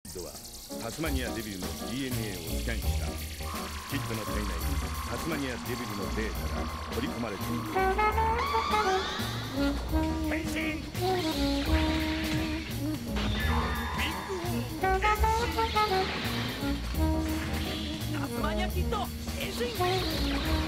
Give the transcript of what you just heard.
ドはタスマニアデビルの DNA をスキャンした。キッドの体内にタスマニアデビルのデータが取り込まれている。変身。ビッグホータスマニアキッド変身。